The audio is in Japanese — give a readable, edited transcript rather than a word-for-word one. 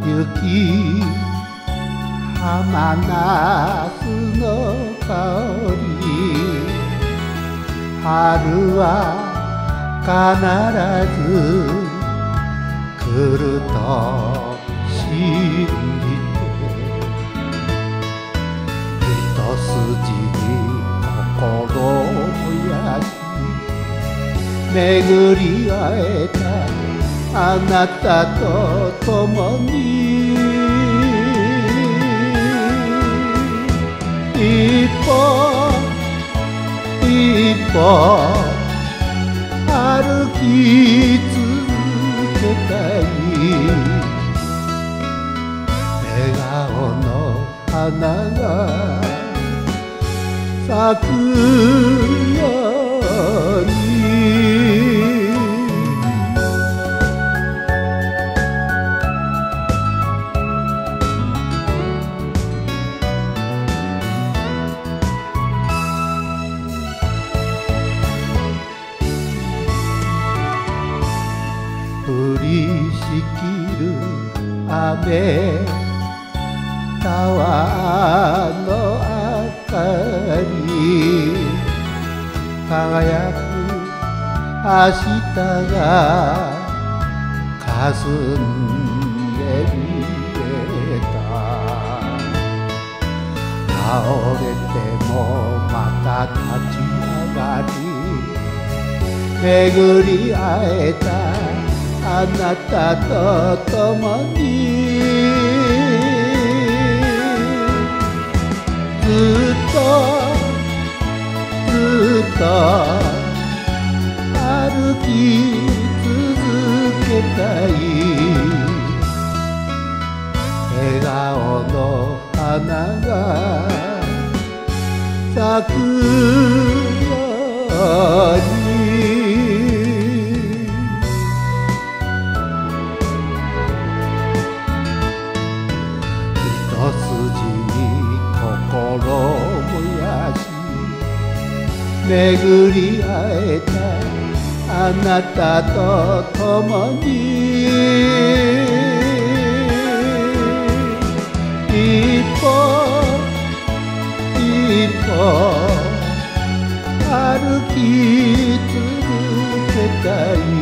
雪浜ナスの香り春は必ず来ると信じて一筋に心燃やし巡り会えたあなたと共に一歩一歩歩き続けたい笑顔の花が咲くように降りしきる雨タワーの明かり輝く明日が霞んで見えた倒れてもまた立ち上がり巡り会えたあなたと共にずっと歩き続けたい笑顔の花が咲くように一筋に心燃やし巡り会えたあなたと共に一歩一歩歩き続けたい